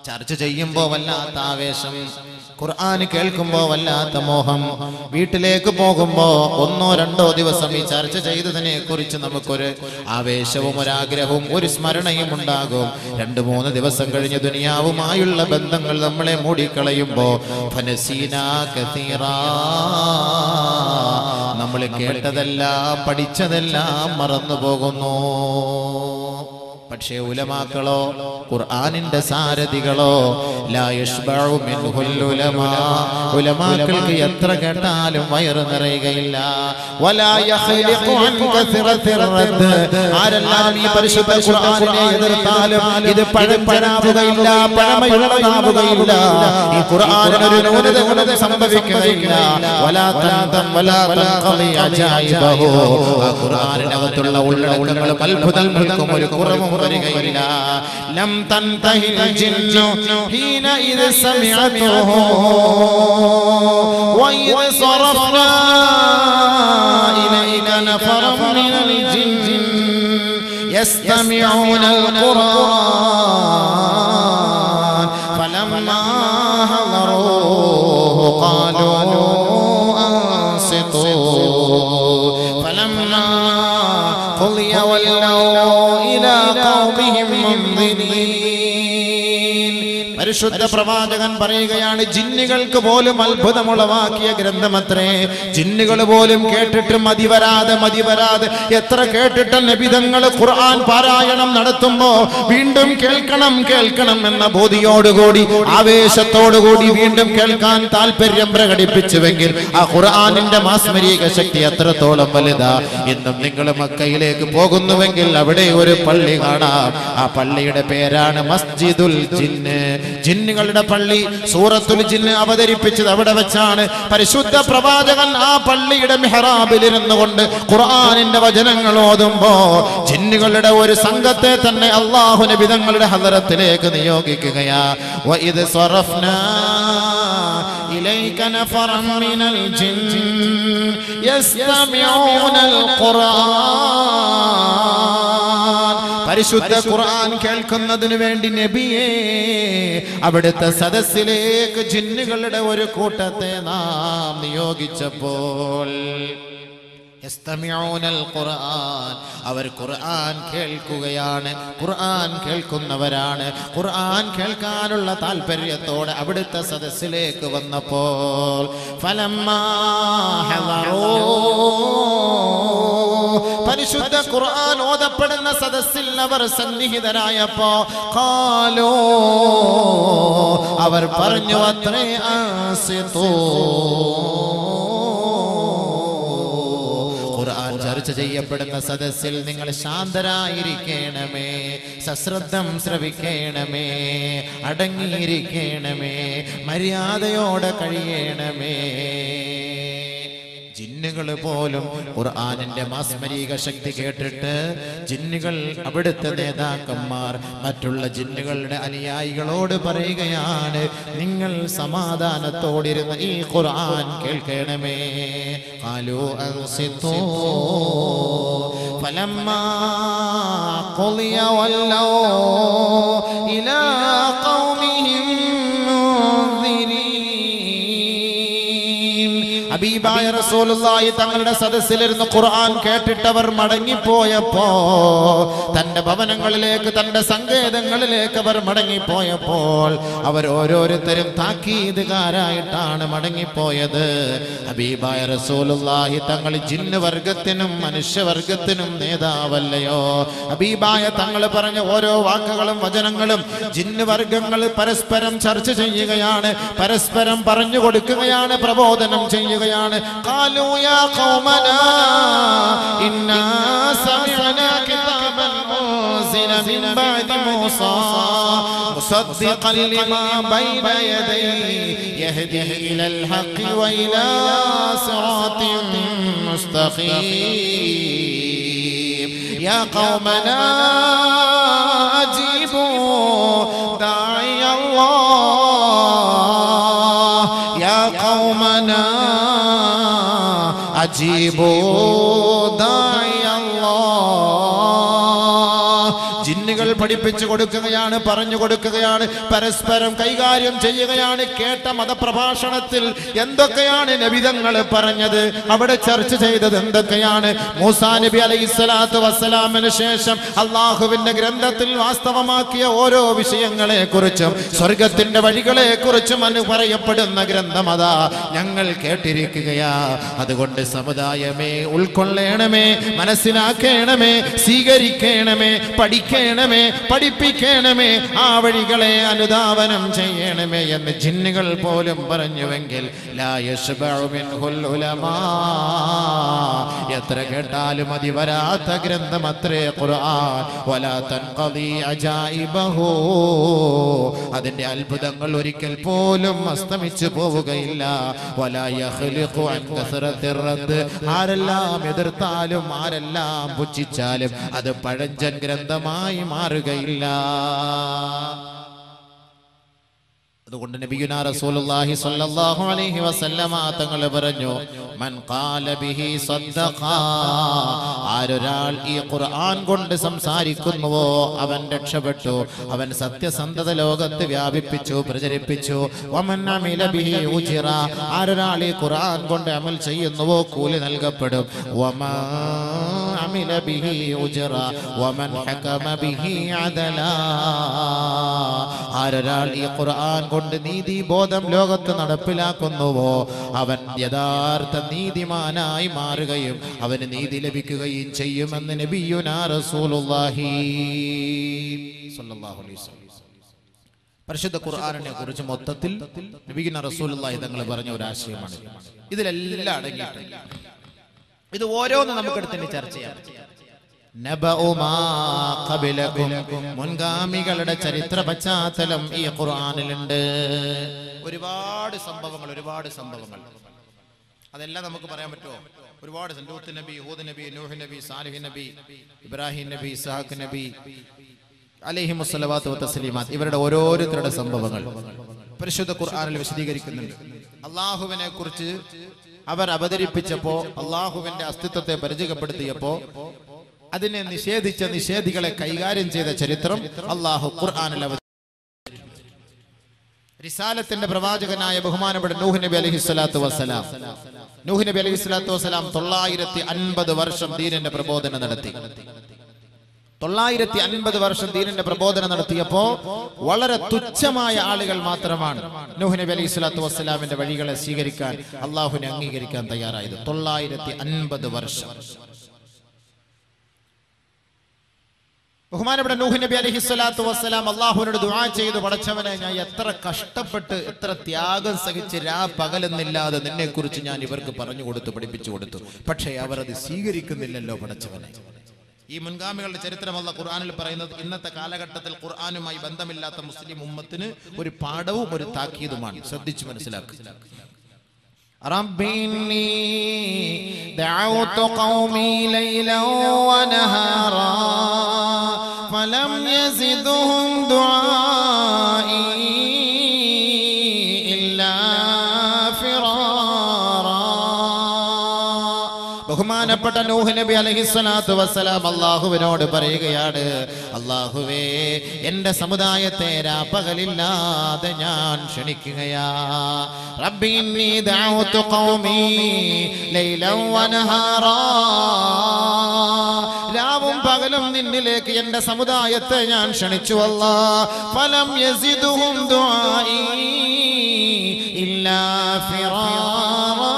ചർച്ച ചെയ്യുമ്പോൾ വല്ലാത്ത ആവേശം, ഖുർആൻ കേൾക്കുമ്പോൾ വല്ലാത്ത മോഹം, വീട്ടിലേക്ക് പോകുമ്പോൾ 1-2 ദിവസം ഈ ചർച്ച ചെയ്തതിനെ കുറിച്ച് നമുക്കൊരു ആവേശവും ഒരാഗ്രഹവും ഒരു സ്മരണയും ഉണ്ടാകും. 2-3 ദിവസം കഴിഞ്ഞ് ദുനിയാവുമായുള്ള ബന്ധങ്ങൾ നമ്മളെ മൂടിക്കളയുമ്പോൾ നമ്മൾ കേട്ടതെല്ലാം പഠിച്ചതെല്ലാം മറന്നു പോകുന്നു. പക്ഷേ ഉലമാക്കളോ, ഖുർആനിന്റെ സാരഥികളോ, ലാ യശ്ബഉ മിൻഹുൽ ഉലമാ, ഉലമാക്കൾക്ക് എത്ര കേട്ടാലും വയറ് നിറയുകയില്ല. വലാ യഖ്ലിഖു അൻ കസറത്തിർ റദ്ദ്, ആരെല്ലാം ഈ പരിശുദ്ധ ഖുർആനിനെ എതിർത്താലും ഇത് പഴഞ്ചനാവുകയില്ല, പഴമയുള്ളതാവുകയില്ല. ഈ ഖുർആനിന് ഒരു ന്യൂനത സംഭവിക്കുകയില്ല. വലാ തന്തം വലാ തൻഖളി അജായിബഹു, ആ ഖുർആനിനകത്തുള്ള ഉള്ളടക്കങ്ങളും അത്ഭുതങ്ങൾക്കും ഒരു കുറവും വരികയില്ല. ലം തൻതഹിൽ ജിന്നു ഹീന ഇദ് സമിഅതുഹു വഇദ് സറഫ്നാ ഇലൈക നഫറൻ മിനൽ ജിൻ യസ്തമിഊനൽ ഖുർആൻ ഫലമ്മാ ഹദറൂഹു ഖാലൂ അൻസിതൂ ഫലമ്മാ ഖുളിയ വല്ലൗ ഇലാ ഖൗമിഹിം മുൻദിരീൻ. പരിശുദ്ധ പ്രവാചകൻ പറയുകയാണ്, ജിന്നുകൾക്ക് പോലും അത്ഭുതമുളവാക്കിയ ഗ്രന്ഥമത്രേ. ജിന്നുകൾ പോലും കേട്ടിട്ട് മതിവരാതെ എത്ര കേട്ടിട്ട് നബിതങ്ങൾ ഖുർആൻ പാരായണം നടത്തുമ്പോ വീണ്ടും കേൾക്കണം എന്ന ബോധിയോടുകൂടി ആവേശത്തോടുകൂടി വീണ്ടും കേൾക്കാൻ താല്പര്യം പ്രകടിപ്പിച്ചുവെങ്കിൽ ആ ഖുർആനിന്റെ മാസ്മരിക ശക്തി എത്രത്തോളം വലുതാ. ഇന്നും നിങ്ങൾ മക്കയിലേക്ക് പോകുന്നുവെങ്കിൽ അവിടെ ഒരു പള്ളി കാണാം. ആ പള്ളിയുടെ പേരാണ് മസ്ജിദുൽ ജിന്ന്, ജിന്നുകളുടെ പള്ളി. സൂറത്തുൽ ജിന്ന് അവതരിപ്പിച്ചത് അവിടെ വെച്ചാണ്. പരിശുദ്ധ പ്രവാചകൻ ആ പള്ളിയുടെ മിഹ്റാബിൽ ഇരുന്നു കൊണ്ട് ഖുർആനിന്റെ വചനങ്ങൾ ഓതുമ്പോ ജിന്നുകളുടെ ഒരു സംഘത്തെ തന്നെ അല്ലാഹു നബി തങ്ങളുടെ ഹദറത്തിലേക്ക് നിയോഗിക്കുകയാ. വഇദ് സ്വറഫ്നാ ഇലൈക നഫറൻ മിനൽ ജിൻ യസ്തമിഊനൽ ഖുർആൻ. പരിശുദ്ധ ഖുർആൻ കേൾക്കുന്നതിന് വേണ്ടി നബിയെ അവിടുത്തെ സദസ്സിലേക്ക് ജിന്നുകളുടെ ഒരു കൂട്ടത്തെ നാം നിയോഗിച്ചപ്പോൾ യസ്തമിഊനൽ ഖുർആൻ, അവർ ഖുർആൻ കേൾക്കുകയാണ്, ഖുർആൻ കേൾക്കുന്നവരാണ്. ഖുർആൻ കേൾക്കാനുള്ള താല്പര്യത്തോടെ അവിടുത്തെ സദസ്സിലേക്ക് വന്നപ്പോൾ ഫലമ്മാ ഹദറൂ, പരിശുദ്ധ ഖുർആൻ ഓതപ്പെടുന്ന സദസ്സിൽ അവർ സന്നിഹിതരായപ്പോ ഖാലൂ, അവർ പറഞ്ഞു അത്രേ അൻസിതൂ, ഖുർആൻ ചർച്ച ചെയ്യപ്പെടുന്ന സദസ്സിൽ നിങ്ങൾ ശാന്തരായിരിക്കണമേ, സശ്രദ്ധം ശ്രവിക്കണമേ, അടങ്ങിയിരിക്കണമേ, മര്യാദയോടെ കഴിയണമേ. ജിന്നുകൾ പോലും ഖുർആനിന്റെ മാസ്മരിക ശക്തി കേട്ടിട്ട് ജിന്നുകൾ അവിടുത്തെ നേതാക്കന്മാർ മറ്റുള്ള ജിന്നുകളുടെ അനുയായികളോട് പറയുകയാണ്, നിങ്ങൾ സമാധാനത്തോടിരുന്ന് ഈ ഖുർആൻ കേൾക്കണമേ. ഖാലൂ അൻസിതൂ ഫലമ്മാ ഖുളിയ വല്ലൗ ഇലാ ഖൗമിഹിം മുൻദിരീൻ. ഹബീബായ റസൂലുള്ളാഹി തങ്ങളുടെ സദസ്സിലിരുന്ന് ഖുർആൻ കേട്ടിട്ടവർ മടങ്ങിപ്പോയപ്പോ, തന്റെ ഭവനങ്ങളിലേക്ക് തന്റെ സങ്കേതങ്ങളിലേക്ക് അവർ മടങ്ങിപ്പോയപ്പോൾ അവർ ഓരോരുത്തരും താക്കീതുകാരായിട്ടാണ് മടങ്ങിപ്പോയത്. ഹബീബായ റസൂലുള്ളാഹി തങ്ങൾ ജിന്ന് വർഗത്തിനും മനുഷ്യവർഗത്തിനും നേതാവല്ലയോ? ഹബീബായ തങ്ങൾ പറഞ്ഞ ഓരോ വാക്കുകളും വചനങ്ങളും ജിന്ന് വർഗങ്ങൾ പരസ്പരം ചർച്ച ചെയ്യുകയാണ്, പരസ്പരം പറഞ്ഞു കൊടുക്കുകയാണ്, പ്രബോധനം ചെയ്യുകയാണ്. ഖാലൂ യാ ഖൗമനാ ഇന്നാ സമിഅനാ കിതാബൻ ഉൻസില മിൻ ബഅദി മൂസാ മുസദ്ദിഖൻ ലിമാ ബൈന യദൈഹി യഹ്ദി ഇലൽ ഹഖ് വ ഇലാ സിറാത്തിൻ മുസ്തഖീം. യാ ഖൗമനാ അജീബൂ ദാഇ അല്ലാഹ്, യാ ഖൗമനാ അജീബൂ ദാഇ അല്ലാഹ്. ജിന്നുകൾ പഠിപ്പിച്ചു കൊടുക്കുകയാണ്, പറഞ്ഞു കൊടുക്കുകയാണ്, പരസ്പരം കൈകാര്യം ചെയ്യുകയാണ്. കേട്ട മതപ്രഭാഷണത്തിൽ എന്തൊക്കെയാണ് നബിതങ്ങൾ പറഞ്ഞത്, അവിടെ ചർച്ച ചെയ്തത് എന്തൊക്കെയാണ്? മൂസാ നബി അലൈഹിസ്സലാത്തു വസ്സലാമിന് ശേഷം അള്ളാഹുവിന്റെ ഗ്രന്ഥത്തിൽ വാസ്തവമാക്കിയ ഓരോ വിഷയങ്ങളെ കുറിച്ചും സ്വർഗത്തിന്റെ വഴികളെ കുറിച്ചും പറയപ്പെടുന്ന ഗ്രന്ഥം അതാ ഞങ്ങൾ കേട്ടിരിക്കുകയാ. അതുകൊണ്ട് സമുദായമേ, ഉൾക്കൊള്ളണമേ, മനസ്സിലാക്കണമേ, സ്വീകരിക്കണമേ, പഠിക്കണമേ, പഠിപ്പിക്കണമേ, ആ വഴികളെ അനുധാവനം ചെയ്യണമേ എന്ന് ജിന്നുകൾ പോലും പറഞ്ഞുവെങ്കിൽ ലാ യശ്ബഉ മിൻഹുൽ ഉലമാ, എത്ര കേട്ടാലും മതി വരാത്ത ഗ്രന്ഥമത്രേ ഖുർആൻ. വലാ തൻഖദി അജായിബഹു, അതിന്റെ അത്ഭുതങ്ങൾ ഒരിക്കൽ പോലും അസ്തമിച്ചു പോവുകയില്ല. വലാ യഖ്ലിഖു അൻ കസറത്തിർ റദ്ദ്, ആരെല്ലാം എതിർത്താലും ആരെല്ലാം പുച്ഛിച്ചാലും അത് പഴഞ്ചൻ ഗ്രന്ഥമായി മാറുകയില്ല. അതുകൊണ്ട് നബിയുനാ റസൂലുള്ളാഹി സ്വല്ലല്ലാഹു അലൈഹി വസല്ലമ തങ്ങൾ പറഞ്ഞു, മൻ ഖാല ബിഹി സദ്ദഖ, ആരൊരാൾ ഈ ഖുർആൻ കൊണ്ട് സംസാരിക്കുന്നുവോ അവൻ രക്ഷപ്പെട്ടു, അവൻ സത്യസന്ധത ലോകത്ത് വ്യാപിപ്പിച്ചു, പ്രചരിപ്പിച്ചു. വമൻ അമില ബിഹി ഉജിറ, ആരൊരാൾ ഈ ഖുർആൻ കൊണ്ട് അമൽ ചെയ്യുന്നുവോ കൂലി നൽകപ്പെടും. വമാ അമില ബിഹി ഉജിറ വമൻ ഹകമ ബിഹി അദല, ആരൊരാൾ ഈ ഖുർആൻ കൊണ്ട് നീതി ബോധം ലോകത്ത് നടപ്പിലാക്കുന്നുവോ അവൻ യഥാർത്ഥ നീതിമാനായി മാറുകയും അവന് നീതി ലഭിക്കുകയും ചെയ്യുമെന്ന് നബിയുനാ റസൂലുള്ളാഹി സ്വല്ലല്ലാഹു അലൈഹി വസല്ലം. പരിശുദ്ധ ഖുർആനിനെ കുറിച്ച് മൊത്തത്തിൽ നബിയുനാ റസൂലുള്ളാഹി തങ്ങൾ പറഞ്ഞ ഒരു ആശയമാണ്. ഇതിലെല്ലാം അടങ്ങിയിട്ടുണ്ട്. ഇത് ഓരോന്ന് നമുക്കെടുത്ത് ചർച്ച ചെയ്യാം. മുൻഗാമികളുടെ ചരിത്ര പശ്ചാത്തലം ഈ ഖുർആനിലുണ്ട്. ഒരുപാട് സംഭവങ്ങൾ അതെല്ലാം നമുക്ക് പറയാൻ പറ്റുമോ? ഒരുപാട്. ലൂത്ത് നബി, ഹൂദ് നബി, നൂഹ് നബി, സാലിഹ് നബി, ഇബ്രാഹിം നബി, ഇസ്ഹാഖ് നബി അലൈഹിമുസ്സലവാത്തു വതസ്ലീമാത്ത്, ഇവരുടെ ഓരോരുത്തരുടെ സംഭവങ്ങൾ പരിശുദ്ധ ഖുർആനിൽ വിശദീകരിക്കുന്നുണ്ട്. അള്ളാഹുവിനെ കുറിച്ച് അവർ അവതരിപ്പിച്ചപ്പോ, അള്ളാഹുവിന്റെ അസ്തിത്വത്തെ പരിചയപ്പെടുത്തിയപ്പോ അതിനെ നിഷേധിച്ച നിഷേധികളെ കൈകാര്യം ചെയ്ത ചരിത്രം അള്ളാഹു ഖുർആനിൽ അവതരിപ്പിച്ചു. റിസാലത്തിന്റെ പ്രവാചകനായ ബഹുമാനപ്പെട്ട നൂഹ് നബി അലൈഹിസ്സലാത്തു വസ്സലാം, നൂഹ് നബി അലൈഹിസ്സലാത്തു വസ്സലാം 950 വർഷം ദീനിന്റെ പ്രബോധനം നടത്തി. 950 വർഷം ദീനിന്റെ പ്രബോധനം നടത്തിയപ്പോ വളരെ തുച്ഛമായ ആളുകൾ മാത്രമാണ് നൂഹ് നബി അലൈഹിസ്സലാത്തു വസ്സലാമിന്റെ വഴികളെ സ്വീകരിക്കാൻ, അള്ളാഹുവിനെ അംഗീകരിക്കാൻ തയ്യാറായത്. 950 വർഷം. ബഹുമാനപ്പെട്ട നൂഹ് നബി അലൈഹിസ്സലാത്തു വസ്സലാം അള്ളാഹുവിനോട് ദുആ ചെയ്തു, പടച്ചവനെ, ഞാൻ എത്ര കഷ്ടപ്പെട്ട് എത്ര ത്യാഗം സഹിച്ച് പകലെന്നില്ലാതെ നിന്നെ കുറിച്ച് ഞാൻ ഇവർക്ക് പറഞ്ഞു കൊടുത്തു, പഠിപ്പിച്ചു കൊടുത്തു. പക്ഷേ അവർ അത് സ്വീകരിക്കുന്നില്ലല്ലോ പടച്ചവനെ. ഈ മുൻഗാമികളുടെ ചരിത്രം അല്ലാഹു ഖുർആനിൽ പറയുന്നത് ഇന്നത്തെ കാലഘട്ടത്തിൽ ഖുർആനുമായി ബന്ധമില്ലാത്ത മുസ്ലിം ഉമ്മത്തിന് ഒരു പാഠവും ഒരു താക്കീതുമാണ്. ശ്രദ്ധിച്ചു മനസ്സിലാക്കുക. ربي إني دعوت قومي ليلا ونهارا فلم يزدهم دعائي إلا فرارا. ബഹുമാനപ്പെട്ട നൂഹ് നബി അലൈഹിസ്സലാത്തു വസ്സലാം അല്ലാഹുവിനോട് പറയുകയാണ്, അല്ലാഹുവേ, എൻ്റെ സമുദായത്തെ രാപ്പകലില്ലാതെ ഞാൻ ക്ഷണിക്കുകയാ. റബ്ബി ഇന്നി ദഅഉതു ഖൗമി ലൈലൻ വനഹാറാ, രാവും പകലും നിന്നിലേക്ക് എൻ്റെ സമുദായത്തെ ഞാൻ ക്ഷണിച്ചു. അല്ലാഹ് ഫലം യസിദുഹും ദുആഇ ഇല്ലാ ഫിറാറാ,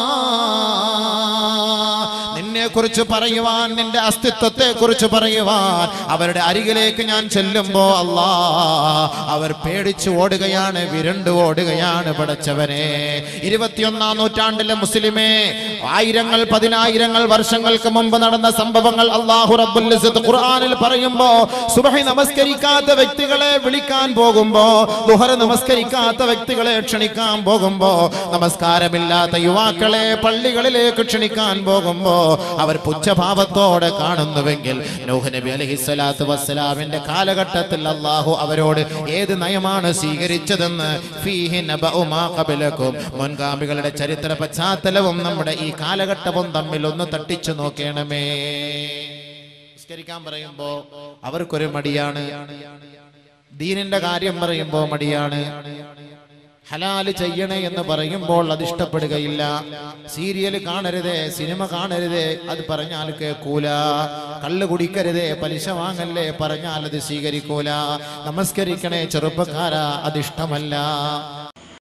കുറിച്ച് പറയുവാൻ, നിന്റെ അസ്തിത്വത്തെ കുറിച്ച് പറയുവാൻ അവരുടെ അരികിലേക്ക് ഞാൻ ചെല്ലുമ്പോ അവർ പേടിച്ചു ഓടുകയാണ്, വിരണ്ടു ഓടുകയാണ്. പടച്ചവനെ, 21-ാം നൂറ്റാണ്ടിലെ മുസ്ലിമേ, ആയിരങ്ങൾ പതിനായിരങ്ങൾ വർഷങ്ങൾക്ക് മുമ്പ് നടന്ന സംഭവങ്ങൾ അല്ലാഹു റബ്ബുൽ ഇസ്സത്ത് ഖുർആനിൽ പറയുമ്പോ, സുബ്ഹി നമസ്കരിക്കാത്ത വ്യക്തികളെ വിളിക്കാൻ പോകുമ്പോ, ദുഹർ നമസ്കരിക്കാത്ത വ്യക്തികളെ ക്ഷണിക്കാൻ പോകുമ്പോ, നമസ്കാരമില്ലാത്ത യുവാക്കളെ പള്ളികളിലേക്ക് ക്ഷണിക്കാൻ പോകുമ്പോ അവർ പുച്ഛഭാവത്തോടെ കാണുന്നുവെങ്കിൽ, നൂഹ് നബി അലൈഹിസ്സലാത്തു വസ്സലാമിന്റെ കാലഘട്ടത്തിൽ അല്ലാഹു അവരോട് ഏത് നയമാണ് സ്വീകരിച്ചതെന്ന് ഫീഹി നബഉ മാ ഖബലകും, മുൻഗാമികളുടെ ചരിത്ര പശ്ചാത്തലവും നമ്മുടെ ഈ കാലഘട്ടവും തമ്മിൽ ഒന്ന് തട്ടിച്ചു നോക്കണമേ. നിസ്കരിക്കാൻ പറയുമ്പോ അവർക്കൊരു മടിയാണ്, ദീനിന്റെ കാര്യം പറയുമ്പോ മടിയാണ്, ഹലാല് ചെയ്യണേ എന്ന് പറയുമ്പോൾ അത് ഇഷ്ടപ്പെടുകയില്ല, സീരിയൽ കാണരുതേ, സിനിമ കാണരുതേ അത് പറഞ്ഞാൽ കേൾക്കൂല, കള്ള് കുടിക്കരുതേ, പലിശ വാങ്ങല്ലേ പറഞ്ഞാൽ അത് സ്വീകരിക്കൂല, നമസ്കരിക്കണേ ചെറുപ്പക്കാരാ അതിഷ്ടമല്ല.